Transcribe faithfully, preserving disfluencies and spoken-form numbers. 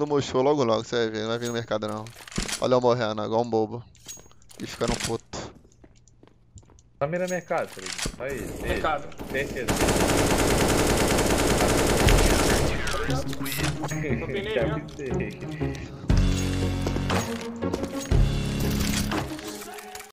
No Mochô logo logo, você vai ver, não vai vir no mercado não. Olha eu morrendo, igual um bobo. E ficando puto. Tá mirando mercado, Felipe. Só isso. Mercado. Certeza. Tô bem Deve mesmo. ser.